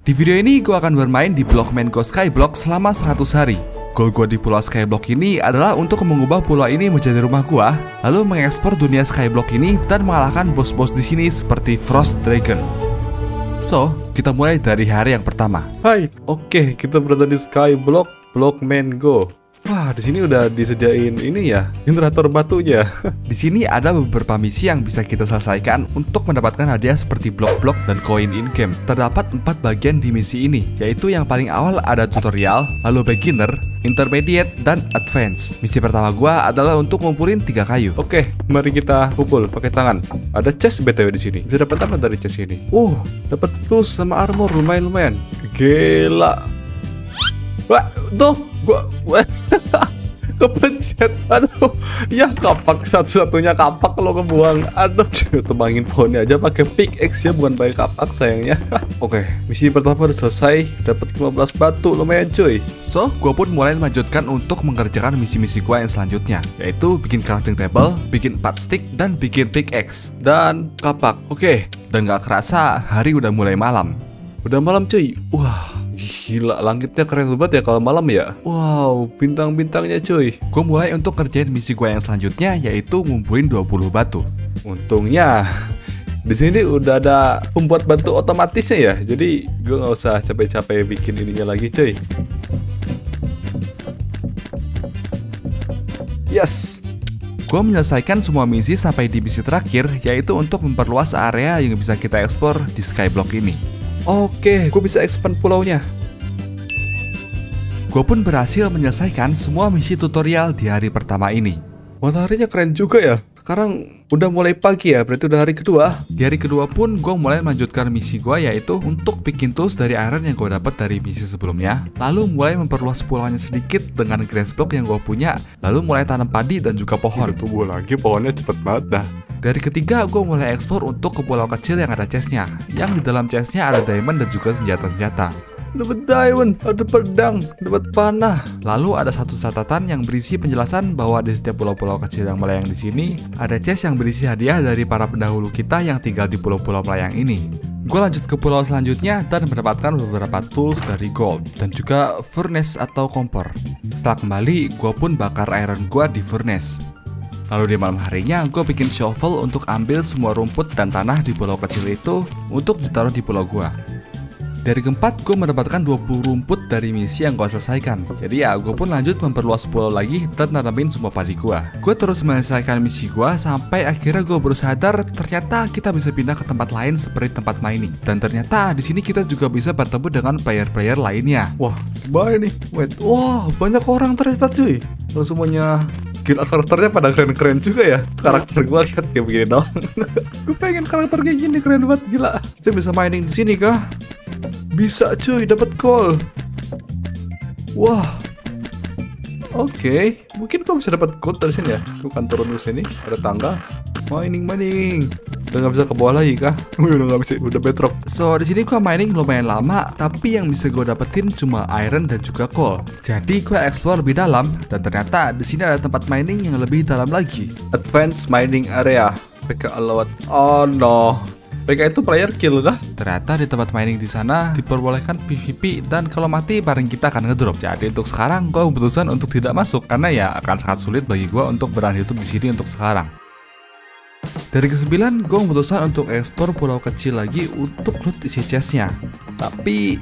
Di video ini gue akan bermain di Blockman Go Skyblock selama 100 hari. Goal gue di pulau Skyblock ini adalah untuk mengubah pulau ini menjadi rumah gue, lalu mengekspor dunia Skyblock ini dan mengalahkan bos-bos di sini seperti Frost Dragon. So, kita mulai dari hari yang pertama. Hai, oke, kita berada di Skyblock, Blockman Go. Wah, di sini udah disediain ini ya, generator batunya. Di sini ada beberapa misi yang bisa kita selesaikan untuk mendapatkan hadiah seperti blok-blok dan koin in-game. Terdapat 4 bagian di misi ini, yaitu yang paling awal ada tutorial, lalu beginner, intermediate, dan advance. Misi pertama gua adalah untuk ngumpulin 3 kayu. Oke, mari kita pukul pakai tangan. Ada chest BTW di sini. Bisa dapat apa dari chest ini? Dapat tools sama armor lumayan. Gila. Wah, tuh gua kepencet. Aduh, ya kapak satu-satunya kapak lo kebuang. Aduh, tebangin pohonnya aja pakai pickaxe ya, bukan pakai kapak sayangnya. Oke, misi pertama udah selesai, dapat 15 batu, lumayan cuy. So, gua pun mulai melanjutkan untuk mengerjakan misi-misi gua yang selanjutnya, yaitu bikin crafting table, bikin 4 stick, dan bikin pickaxe dan kapak. Oke, dan gak kerasa hari udah mulai malam. Udah malam cuy. Wah, gila, langitnya keren banget ya kalau malam ya. Wow, bintang-bintangnya cuy. Gue mulai untuk kerjain misi gue yang selanjutnya, yaitu ngumpulin 20 batu. Untungnya di sini udah ada pembuat batu otomatisnya ya, jadi gue nggak usah capek-capek bikin ininya lagi cuy. Yes, gue menyelesaikan semua misi sampai di misi terakhir, yaitu untuk memperluas area yang bisa kita ekspor di Skyblock ini. Oke, gue bisa expand pulaunya. Gue pun berhasil menyelesaikan semua misi tutorial di hari pertama ini. Mataharinya keren juga ya. Sekarang udah mulai pagi ya, berarti udah hari kedua. Di hari kedua pun gue mulai melanjutkan misi gue, yaitu untuk bikin tools dari iron yang gue dapat dari misi sebelumnya. Lalu mulai memperluas pulaunya sedikit dengan grass block yang gue punya. Lalu mulai tanam padi dan juga pohon. Tumbuh lagi pohonnya cepet banget dah. Dari ketiga, gue mulai ekspor untuk ke pulau kecil yang ada chestnya. Yang di dalam chestnya ada diamond dan juga senjata-senjata. Dapat diamond, ada pedang, dapat panah. Lalu ada satu catatan yang berisi penjelasan bahwa di setiap pulau-pulau kecil yang melayang di sini ada chest yang berisi hadiah dari para pendahulu kita yang tinggal di pulau-pulau melayang ini. Gue lanjut ke pulau selanjutnya dan mendapatkan beberapa tools dari gold dan juga furnace atau kompor. Setelah kembali, gue pun bakar iron gue di furnace. Lalu di malam harinya, gue bikin shovel untuk ambil semua rumput dan tanah di pulau kecil itu untuk ditaruh di pulau gue. Dari keempat, gue mendapatkan 20 rumput dari misi yang gue selesaikan. Jadi ya, gue pun lanjut memperluas pulau lagi dan nanamin semua padi gue. Gue terus menyelesaikan misi gue sampai akhirnya gue baru sadar ternyata kita bisa pindah ke tempat lain seperti tempat mining. Dan ternyata di sini kita juga bisa bertemu dengan player-player lainnya. Wah, bahaya nih. Wait, wah banyak orang ternyata cuy. Lalu semuanya gila, karakternya pada keren-keren juga ya. Karakter gue lihat kayak begini dong. Gue pengen karakter kayak gini, keren banget, gila. Saya bisa mining di sini kah? Bisa cuy, dapat gold. Wah. Oke, mungkin kau bisa dapat gold dari sini ya. Gue kan turun ke sini, ada tangga. Mining. Udah nggak bisa ke bawah lagi kah? Udah nggak bisa, udah bedrock. So di sini gue mining lumayan lama, tapi yang bisa gue dapetin cuma iron dan juga coal. Jadi gue explore lebih dalam dan ternyata di sini ada tempat mining yang lebih dalam lagi. Advanced mining area. PK Alawat. Oh no. PK itu player kill kah? Ternyata di tempat mining di sana diperbolehkan PvP dan kalau mati bareng kita akan ngedrop. Jadi untuk sekarang gue memutuskan untuk tidak masuk karena ya akan sangat sulit bagi gue untuk bertahan hidup di sini untuk sekarang. Dari ke-9, gue memutuskan untuk ekspor pulau kecil lagi untuk loot isi chestnya. Tapi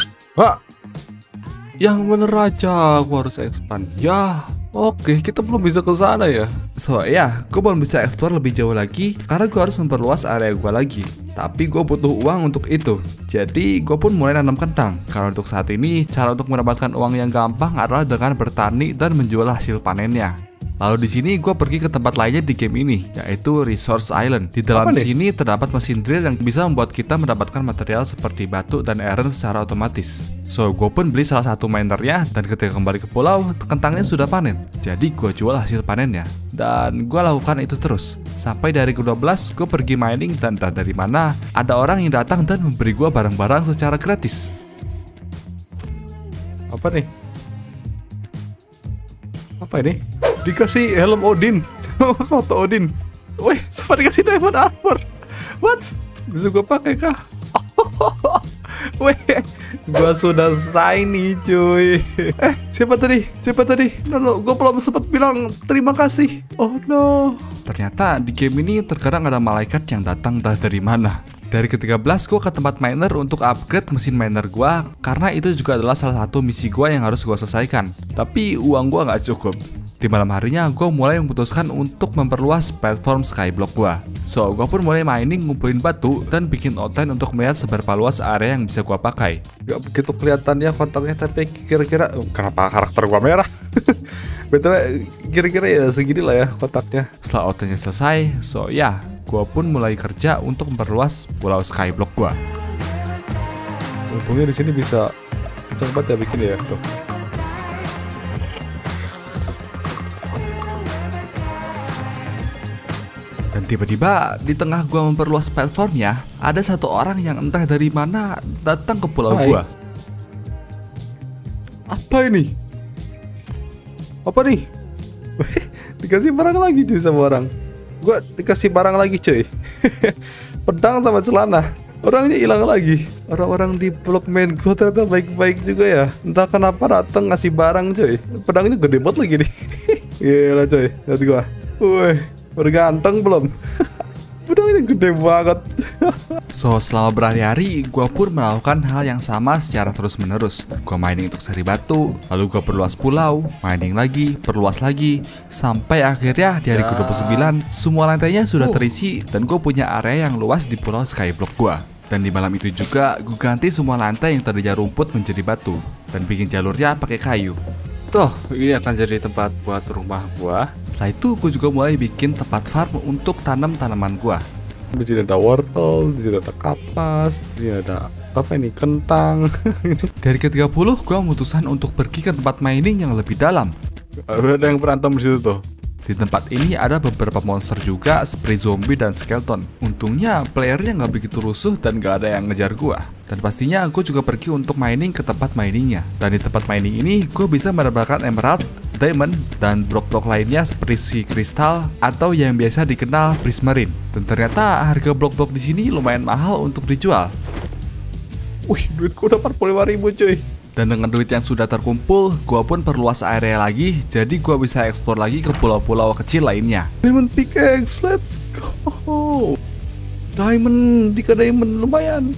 yang bener aja gue harus expand. Ya, oke, kita belum bisa ke sana ya. So ya, gue belum bisa eksplor lebih jauh lagi karena gue harus memperluas area gue lagi. Tapi gue butuh uang untuk itu. Jadi gue pun mulai nanam kentang. Karena untuk saat ini, cara untuk mendapatkan uang yang gampang adalah dengan bertani dan menjual hasil panennya. Lalu di sini gue pergi ke tempat lainnya di game ini, yaitu Resource Island. Di dalam sini terdapat mesin drill yang bisa membuat kita mendapatkan material seperti batu dan iron secara otomatis. So, gue pun beli salah satu minernya dan ketika kembali ke pulau, kentangnya sudah panen. Jadi gue jual hasil panennya. Dan gue lakukan itu terus. Sampai dari ke-12, gue pergi mining dan entah dari mana, ada orang yang datang dan memberi gue barang-barang secara gratis. Apa nih? Apa ini? Dikasih helm Odin. Foto Odin. Wih, siapa dikasih diamond armor? What? Bisa gue pakai kah? Weh, gua sudah selesai nih cuy. Siapa tadi? No, gua belum sempat bilang terima kasih. Oh no. Ternyata di game ini terkadang ada malaikat yang datang dari mana. Dari ke-13 gua ke tempat miner untuk upgrade mesin miner gua, karena itu juga adalah salah satu misi gua yang harus gua selesaikan. Tapi uang gua nggak cukup. Di malam harinya, gue mulai memutuskan untuk memperluas platform skyblock gue. So, gue pun mulai mining, ngumpulin batu, dan bikin outline untuk melihat seberapa luas area yang bisa gue pakai. Gak begitu kelihatannya kotaknya, tapi kira-kira kenapa karakter gue merah? BTW, kira-kira ya segini lah ya kotaknya. Setelah outline selesai, so ya, gue pun mulai kerja untuk memperluas pulau skyblock gue. Untungnya di sini bisa cepat ya bikin ya tuh. Dan tiba-tiba di tengah gua memperluas platformnya, ada satu orang yang entah dari mana datang ke pulau gua. Apa ini? Apa nih? Dikasih barang lagi cuy sama orang. Gua dikasih barang lagi cuy. Pedang sama celana. Orangnya hilang lagi. Orang-orang di blok main gua ternyata baik-baik juga ya. Entah kenapa datang ngasih barang cuy. Pedangnya gede banget lagi nih. Gila cuy, lihat gua. Wih, udah ganteng belum? Pedangnya gede banget. So, selama berhari-hari, gue pun melakukan hal yang sama secara terus-menerus. Gue mining untuk cari batu, lalu gue perluas pulau, mining lagi, perluas lagi, sampai akhirnya di hari ke-29, semua lantainya sudah terisi dan gue punya area yang luas di pulau skyblock gue. Dan di malam itu juga, gue ganti semua lantai yang tadinya rumput menjadi batu, dan bikin jalurnya pakai kayu. Tuh, ini akan jadi tempat buat rumah gua. Setelah itu, gue juga mulai bikin tempat farm untuk tanam tanaman gua. Di sini ada wortel, di sini ada kapas, di sini ada apa ini, kentang. Dari ke-30, gua memutuskan untuk pergi ke tempat mining yang lebih dalam. Ada yang berantem di situ tuh. Di tempat ini ada beberapa monster juga seperti zombie dan skeleton. Untungnya playernya nggak begitu rusuh dan nggak ada yang ngejar gua. Dan pastinya gue juga pergi untuk mining ke tempat miningnya. Dan di tempat mining ini gue bisa mendapatkan emerald, diamond, dan blok-blok lainnya seperti si kristal atau yang biasa dikenal prismarine. Dan ternyata harga blok-blok di sini lumayan mahal untuk dijual. Wih, duitku udah 45.000 cuy. Dan dengan duit yang sudah terkumpul, gue pun perluas area lagi, jadi gue bisa eksplor lagi ke pulau-pulau kecil lainnya. Diamond pickaxe, let's go. Diamond, 3 diamond lumayan.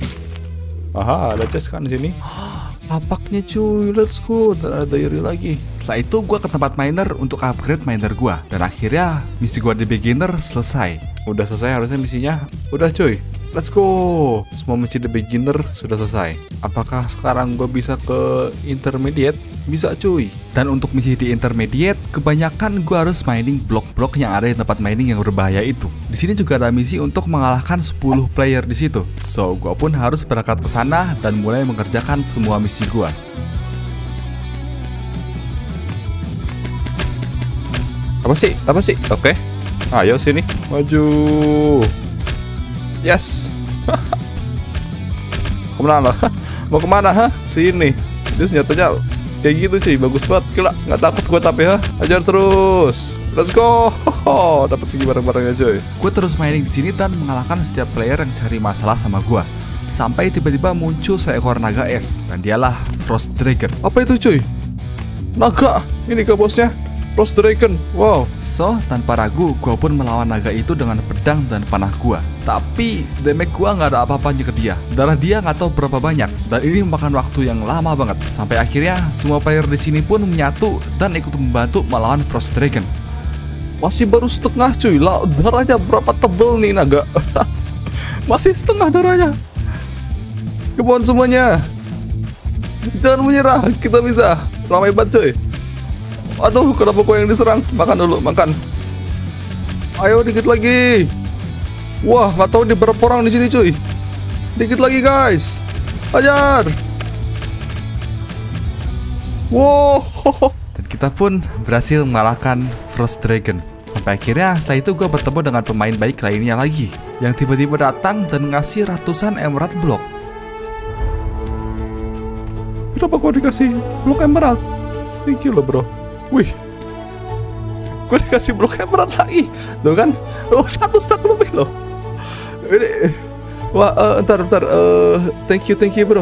Aha, ada chest kan di sini. Apaknya cuy, let's go. Ada diary lagi. Setelah itu gue ke tempat miner untuk upgrade miner gue. Dan akhirnya misi gue di beginner selesai. Udah selesai harusnya misinya. Udah cuy, let's go. Semua misi di beginner sudah selesai. Apakah sekarang gue bisa ke intermediate? Bisa cuy. Dan untuk misi di intermediate, kebanyakan gue harus mining blok-blok yang ada di tempat mining yang berbahaya itu. Di sini juga ada misi untuk mengalahkan 10 player di situ. So, gue pun harus berangkat ke sana dan mulai mengerjakan semua misi gue. Apa sih? Oke. Ayo sini. Maju. Yes. Kemana lo? Mau kemana ha? Sini. Dia senjatanya kayak gitu cuy, bagus banget. Gila, nggak takut gue tapi ha. Ajar terus. Let's go. Dapat tinggi barang-barangnya cuy. Gue terus mining di sini dan mengalahkan setiap player yang cari masalah sama gue. Sampai tiba-tiba muncul seekor naga es, dan dialah Frost Dragon. Apa itu cuy? Naga. Ini ke bosnya. Frost Dragon, wow. So, tanpa ragu, gue pun melawan naga itu dengan pedang dan panah gue. Tapi, damage gue nggak ada apa-apanya ke dia. Darah dia nggak tahu berapa banyak, dan ini memakan waktu yang lama banget. Sampai akhirnya, semua player di sini pun menyatu dan ikut membantu melawan Frost Dragon. Masih baru setengah cuy, lah darahnya berapa tebel nih naga. Masih setengah darahnya. Kebun semuanya. Jangan menyerah, kita bisa. Ramai banget cuy. Aduh, kenapa gue yang diserang? Makan dulu, makan. Ayo, dikit lagi. Wah, nggak tahu di berapa orang di sini, cuy. Dikit lagi, guys. Ajar. Wow. Dan kita pun berhasil mengalahkan Frost Dragon. Sampai akhirnya setelah itu gue bertemu dengan pemain baik lainnya lagi, yang tiba-tiba datang dan ngasih ratusan emerald block. Kenapa gue dikasih blok emerald? Thank you loh, bro. Wih, gue dikasih blok emerald lagi. Tuh kan, oh, 1 stack lebih loh. Ini Wah, bentar. Thank you bro.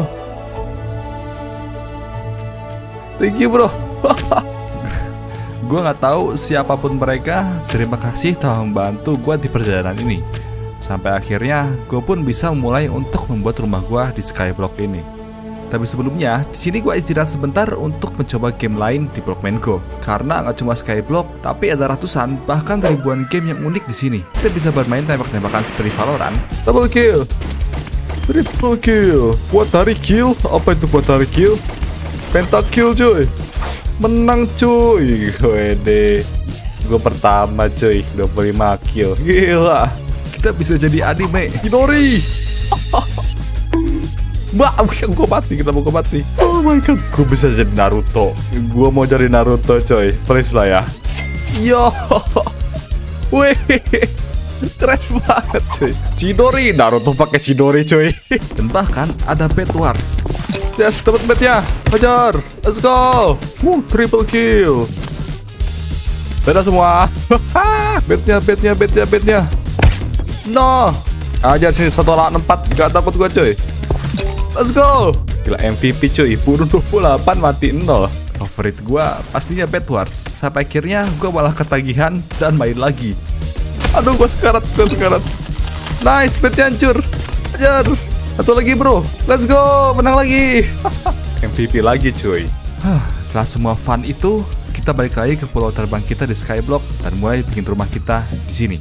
Thank you bro. Gue nggak tahu siapapun mereka. Terima kasih telah membantu gue di perjalanan ini. Sampai akhirnya gue pun bisa memulai untuk membuat rumah gue di Skyblock ini. Tapi sebelumnya, di sini gue istirahat sebentar untuk mencoba game lain di Blockman Go. Karena nggak cuma Skyblock, tapi ada ratusan bahkan ribuan game yang unik di sini. Kita bisa bermain tembak-tembakan seperti Valorant. Double kill, triple kill, buat hari kill. Apa itu buat hari kill? Pentakill cuy. Menang cuy. Wede. Gue pertama cuy, 25 kill. Gila. Kita bisa jadi anime. Hidori. Mbak, gue mati, kenapa gue mati? Oh my god, gue bisa jadi Naruto. Gue mau jadi Naruto coy, please lah ya. Yo, weh, keren banget coy. Chidori, Naruto pakai Chidori coy. Dan bahkan ada Bed Wars. Yes, dapat bednya, hajar, let's go. Triple kill. Dadah semua. bednya. No, ajar sini 1 4, gak takut gue coy. Let's go. Gila MVP cuy, bunuh 28 mati 0. Favorit gua pastinya Bed Wars. Sampai akhirnya gua malah ketagihan dan main lagi. Aduh, gua sekarat. Nice, bednya hancur. Ajar. Satu lagi bro. Let's go, menang lagi. MVP lagi cuy. Setelah semua fun itu, kita balik lagi ke pulau terbang kita di Skyblock dan mulai bikin rumah kita di sini.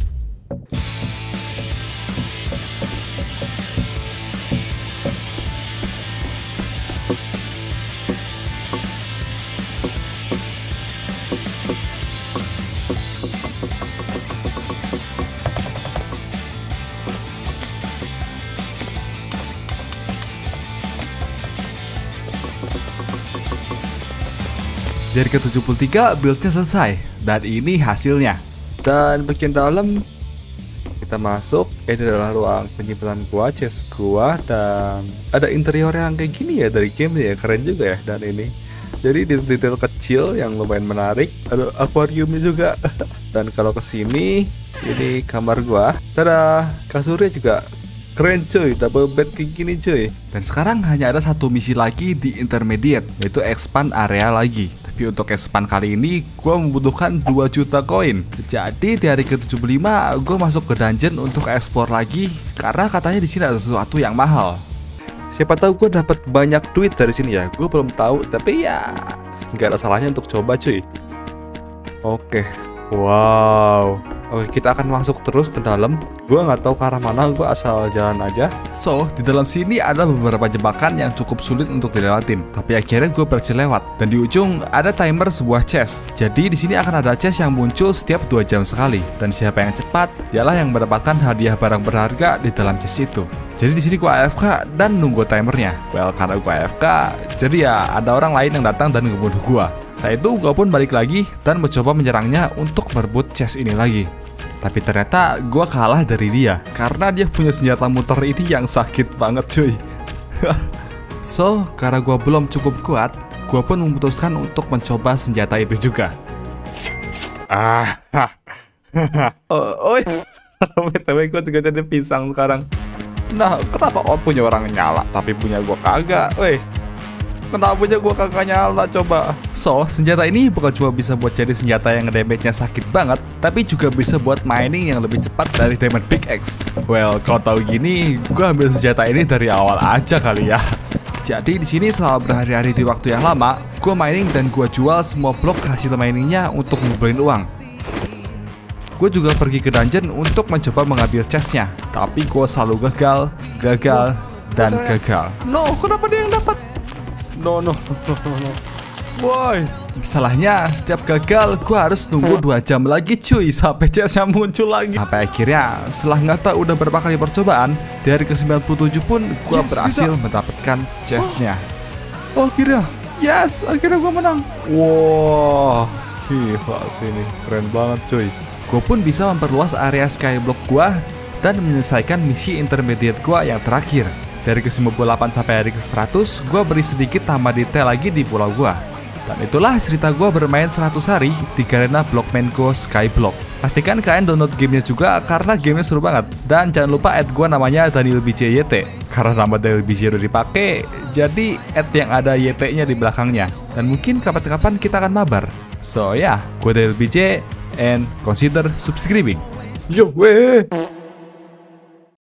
Dari ke-73 buildnya selesai. Dan ini hasilnya. Dan bagian dalam kita masuk. Ini adalah ruang penyimpanan gua, chest gua. Dan ada interior yang kayak gini ya dari game ya. Keren juga ya. Dan ini jadi detail kecil yang lumayan menarik. Ada akuariumnya juga. Dan kalau kesini, ini kamar gua. Tada, kasurnya juga keren cuy, double bed kayak gini cuy. Dan sekarang hanya ada satu misi lagi di intermediate, yaitu expand area lagi. Tapi untuk expand kali ini gue membutuhkan 2 juta koin. Jadi di hari ke-75 gue masuk ke dungeon untuk explore lagi, karena katanya di sini ada sesuatu yang mahal. Siapa tahu gue dapat banyak duit dari sini ya. Gue belum tahu, tapi ya nggak ada salahnya untuk coba cuy. Oke. Wow. Oke, kita akan masuk terus ke dalam. Gua nggak tahu ke arah mana, gua asal jalan aja. So, di dalam sini ada beberapa jebakan yang cukup sulit untuk dilewatin. Tapi akhirnya gue berhasil lewat. Dan di ujung ada timer sebuah chest. Jadi di sini akan ada chest yang muncul setiap 2 jam sekali. Dan siapa yang cepat, dialah yang mendapatkan hadiah barang berharga di dalam chest itu. Jadi di sini gua AFK dan nunggu timernya. Well, karena gua AFK, jadi ya ada orang lain yang datang dan ngebunuh gua. Setelah itu gue pun balik lagi dan mencoba menyerangnya untuk merebut chest ini lagi. Tapi ternyata gue kalah dari dia karena dia punya senjata muter ini yang sakit banget cuy. So, karena gue belum cukup kuat, gue pun memutuskan untuk mencoba senjata itu juga. Tapi gue juga jadi pisang sekarang. Nah, kenapa punya orang nyala tapi punya gue kagak, weh? Kenapa punya gua kagak nyala coba? So, senjata ini bukan cuma bisa buat jadi senjata yang damage-nya sakit banget, tapi juga bisa buat mining yang lebih cepat dari Diamond Pickaxe. Well, kalau tahu gini, gua ambil senjata ini dari awal aja kali ya. Jadi di sini selama berhari-hari di waktu yang lama, gua mining dan gua jual semua blok hasil miningnya untuk ngumpulin uang. Gue juga pergi ke dungeon untuk mencoba mengambil chestnya, tapi gue selalu gagal. No, kenapa dia yang dapat? No. Why? Salahnya setiap gagal gue harus nunggu 2 jam lagi cuy sampai chestnya muncul lagi. Sampai akhirnya setelah nggak tahu udah berapa kali percobaan, di hari ke-97 pun gue berhasil mendapatkan chestnya. Akhirnya gue menang. Wow, gila sini keren banget cuy. Gue pun bisa memperluas area skyblock gue dan menyelesaikan misi intermediate gue yang terakhir. Dari ke-98 sampai hari ke-100, gue beri sedikit tambah detail lagi di pulau gue. Dan itulah cerita gue bermain 100 hari di Garena Blockman Go Skyblock. Pastikan kalian download gamenya juga karena gamenya seru banget. Dan jangan lupa add gue namanya Daniel BJYT. Karena nama Daniel BJ udah dipakai, jadi add yang ada YT-nya di belakangnya. Dan mungkin kapan-kapan kita akan mabar. So ya, gue Daniel BJ and consider subscribing. Yo weh.